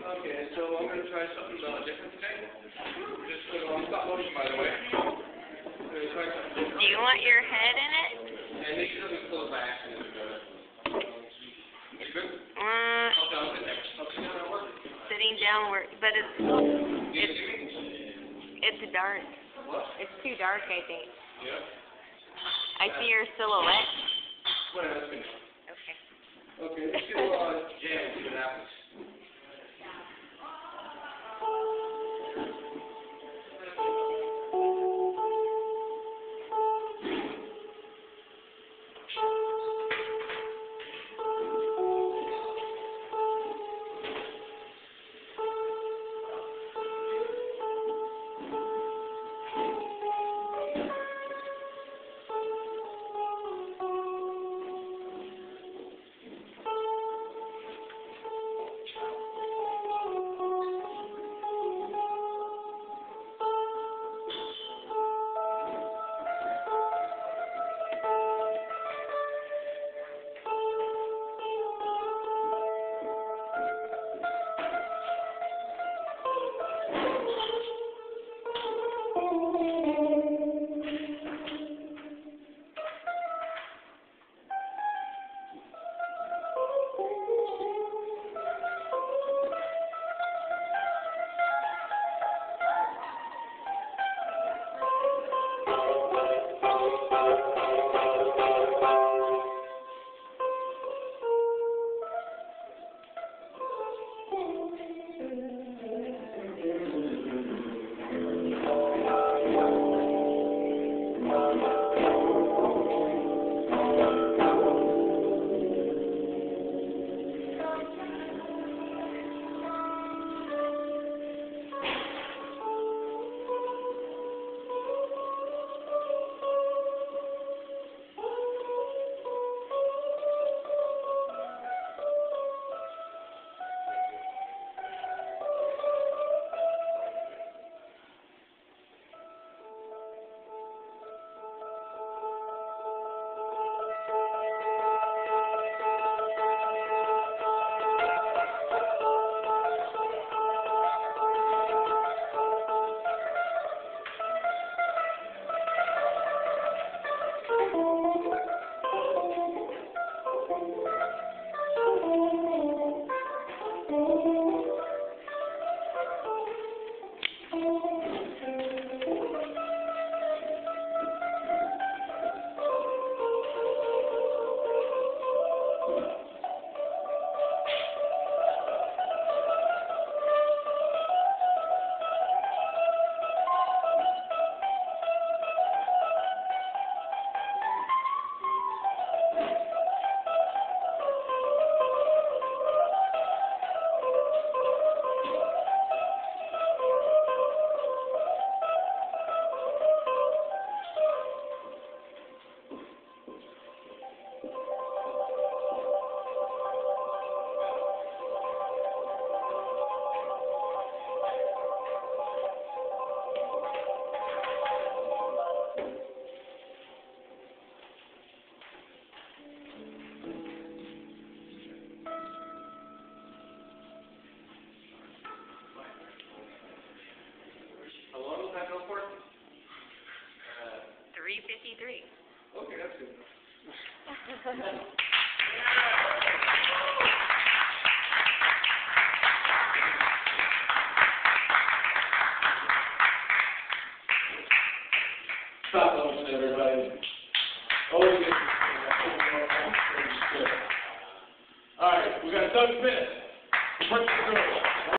Okay, so I'm going to try something different today. Just on stop motion, by the way. I'm going to try something different. Do you want your head in it? And make sure to close my action. You good? Sitting down, but it's dark. What? It's too dark, I think. Yeah. I see your silhouette. Whatever, that's good. Okay. Okay, let's do jam, see what happens. How long will that go for? 3:53. Okay, that's good. Stop motion, everybody. Always good. All right, we got Doug Smith. What's the girl?